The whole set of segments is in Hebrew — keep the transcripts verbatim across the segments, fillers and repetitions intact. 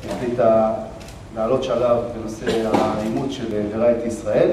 החליטה לעלות שלב בנושא האימוץ של וראייטי ישראל.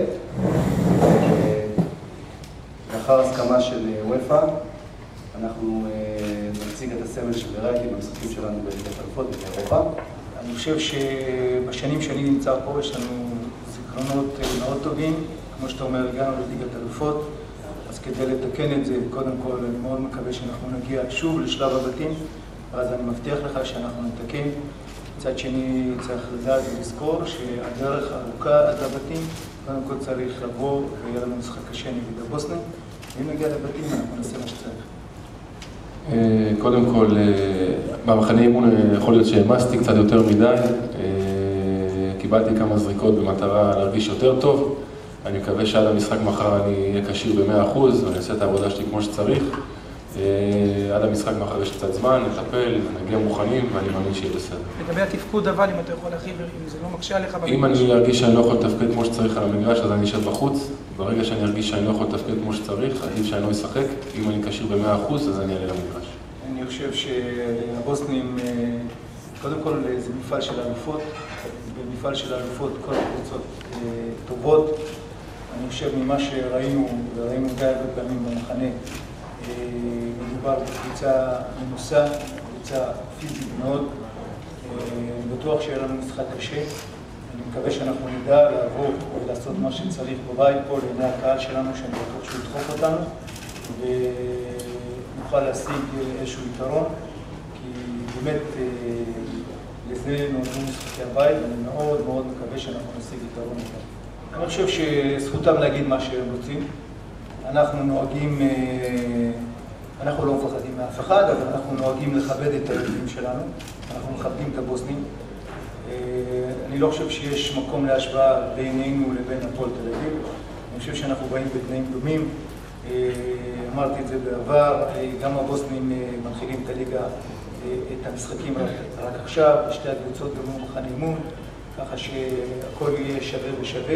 לאחר הסכמה של וופא, אנחנו נציג את הסמל של וראייטי במשחקים שלנו בליגת האלופות באירופה. אני חושב שבשנים שאני נמצא פה יש לנו זיכרונות מאוד טובים. כמו שאתה אומר, הגענו לליגת האלופות, אז כדי לתקן את זה, קודם כל אני מאוד מקווה שאנחנו נגיע שוב לשלב הבתים, ואז אני מבטיח לך שאנחנו נתקן. מצד שני צריך לדעת ולזכור שהדרך ארוכה עד לבתים, קודם כל צריך לבוא ויהיה לנו משחק קשה נגד הבוסנים, ואם נגיע לבתים אנחנו נעשה מה שצריך. קודם כל, במחנה אימון יכול להיות שהעמסתי קצת יותר מדי, קיבלתי כמה זריקות במטרה להרגיש יותר טוב. אני מקווה שעד המשחק מחר אני אהיה כשיר ב-מאה אחוז, ואני אעשה את העבודה שלי כמו שצריך. עד המשחק מחר יש קצת זמן, נטפל, נגיע מוכנים, ואני מאמין שיהיה בסדר. לגבי התפקוד אבל, אם אתה יכול להרחיב, אם זה לא מקשה עליך במגרש? אם אני ארגיש שאני לא יכול לתפקד כמו שצריך על המגרש, אז אני אשב בחוץ. ברגע שאני ארגיש שאני לא יכול לתפקד כמו שצריך, עדיף שאני לא אשחק. אם אני כשיר ב-מאה אחוז, אז אני אעלה למגרש. אני חושב שהבוסנים, קודם כל זה מפעל של אלופות. במפעל של אלופות כל הקבוצות טובות. אני חושב ממה שראינו, וראינו די הרבה פעמים במחנה, מדובר בקבוצה מנוסה, קבוצה פיזית מאוד. בטוח שיהיה לנו משחק קשה. אני מקווה שאנחנו נדע לעבור ולעשות מה שצריך בבית פה לעיני הקהל שלנו, שאני בטוח שהוא ידחוף אותנו, ונוכל להשיג איזשהו יתרון, כי באמת לזה נותנים משחקי הבית, ואני מאוד מאוד מקווה שאנחנו נשיג יתרון איתם. אני חושב שזכותם להגיד מה שהם רוצים. אנחנו נוהגים, אנחנו לא מפחדים מאף אחד, אבל אנחנו נוהגים לכבד את הילדים שלנו. אנחנו מכבדים את הבוסנים. אני לא חושב שיש מקום להשוואה בינינו לבין הפועל תל אביב. אני חושב שאנחנו באים בתנאים דומים. אמרתי את זה בעבר, גם הבוסנים מנחילים את הליגה, את המשחקים רק, רק עכשיו, שתי הקבוצות גם מחנה אימון, ככה שהכל יהיה שווה ושווה.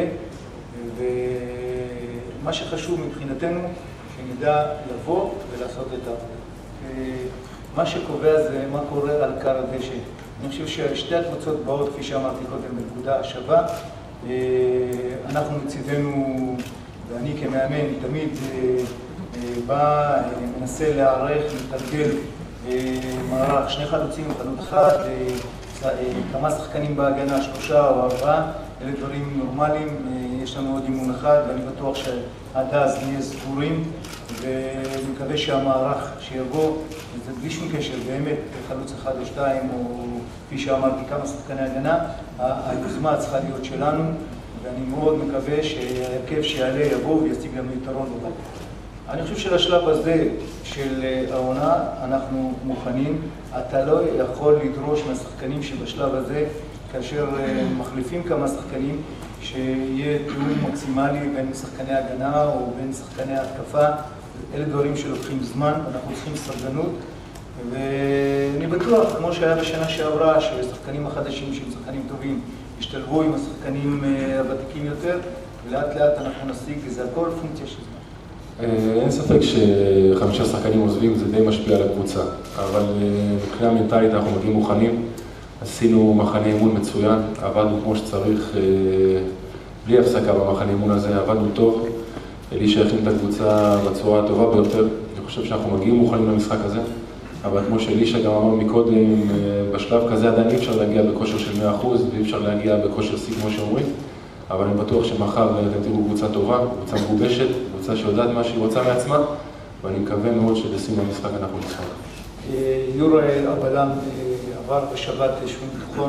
ומה שחשוב מבחינתנו, שנדע לבוא ולעשות את העבודה. מה שקובע זה מה קורה על קר הדשא. אני חושב ששתי הקבוצות באות, כפי שאמרתי קודם, בנקודה שווה. אנחנו מצידנו, ואני כמאמן תמיד בא, מנסה להערך, לתרגל מערך, שני חלוצים, חלוץ אחד, כמה שחקנים בהגנה, שלושה או ארבעה, אלה דברים נורמליים. יש לנו עוד אימון אחד, ואני בטוח שעד אז נהיה סגורים, ומקווה שהמערך שיבוא, זה בלי שום קשר, באמת, חלוץ אחד או שתיים, או כפי שאמרתי, כמה שחקני הגנה, היוזמה צריכה להיות שלנו, ואני מאוד מקווה שהרכב שיעלה יבוא וישיג לנו יתרון בבית. אני חושב שלשלב הזה של העונה אנחנו מוכנים. אתה לא יכול לדרוש מהשחקנים שבשלב הזה, כאשר מחליפים כמה שחקנים, שיהיה תיאום מקסימלי בין שחקני הגנה או בין שחקני ההתקפה. אלה דברים שלוקחים זמן, אנחנו צריכים סבלנות. ואני בטוח, כמו שהיה בשנה שעברה, שהשחקנים החדשים שהם שחקנים טובים ישתלבו עם השחקנים הוותיקים יותר, ולאט לאט אנחנו נשיג, וזה הכל פונקציה של זמן. אין ספק שחמישה שחקנים עוזבים זה די משפיע על הקבוצה, אבל מבחינה מנטלית אנחנו מגיעים מוכנים. עשינו מחנה אימון מצוין, עבדנו כמו שצריך, בלי הפסקה במחנה אימון הזה, עבדנו טוב. אלישע הכין את הקבוצה בצורה הטובה ביותר. אני חושב שאנחנו מגיעים מוכנים למשחק הזה, אבל כמו שאלישע גם אמר מקודם, בשלב כזה עדיין אי אפשר להגיע בכושר של מאה אחוז, ואי אפשר להגיע בכושר שיא כמו שאומרים. אבל אני בטוח שמחר אתם תראו קבוצה טובה, קבוצה מגובשת, קבוצה שיודעת מה שהיא רוצה מעצמה, ואני מקווה מאוד שבסיום המשחק אנחנו נשחק. יורי הבלם עבר בשבת איזשהו תיכון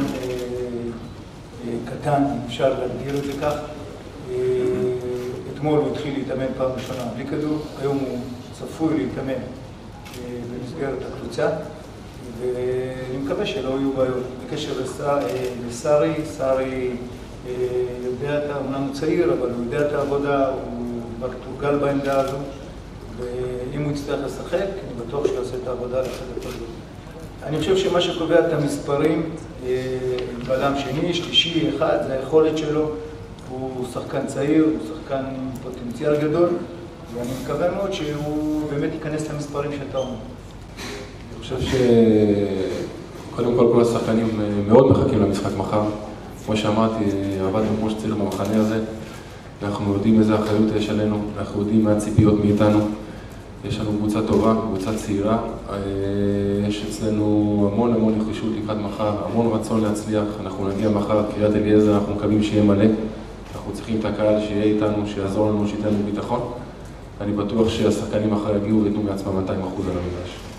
קטן, אפשר להגדיר את זה כך. אתמול הוא התחיל להתאמן פעם ראשונה בלי כדור, היום הוא צפוי להתאמן במסגרת הקבוצה, ואני מקווה שלא יהיו בעיות. בקשר לסארי, סארי יודע, אומנם הוא צעיר, אבל הוא יודע את העבודה, הוא תורגל בעמדה הזו, ואם הוא יצטרך לשחק, אני בטוח שהוא יעשה את העבודה לחד הכל. אני חושב שמה שקובע את המספרים, בלם שני, שלישי, אחד, זה היכולת שלו. הוא שחקן צעיר, הוא שחקן עם פוטנציאל גדול, ואני מקווה מאוד שהוא באמת ייכנס למספרים שאתה אומר. אני חושב קודם כל, כל השחקנים מאוד מחכים למשחק מחר. כמו שאמרתי, עבדנו כמו שצריך במחנה הזה. אנחנו יודעים איזה אחריות יש עלינו, אנחנו יודעים מה הציפיות מאיתנו. יש לנו קבוצה טובה, קבוצה צעירה. יש אצלנו המון המון נחישות לקראת מחר, המון רצון להצליח. אנחנו נגיע מחר, קריית אליעזר, אנחנו מקווים שיהיה מלא. אנחנו צריכים את הקהל שיהיה איתנו, שיעזור לנו, שייתן לנו ביטחון. אני בטוח שהשחקנים מחר יגיעו ויתנו מעצמם מאתיים אחוז על המגרש.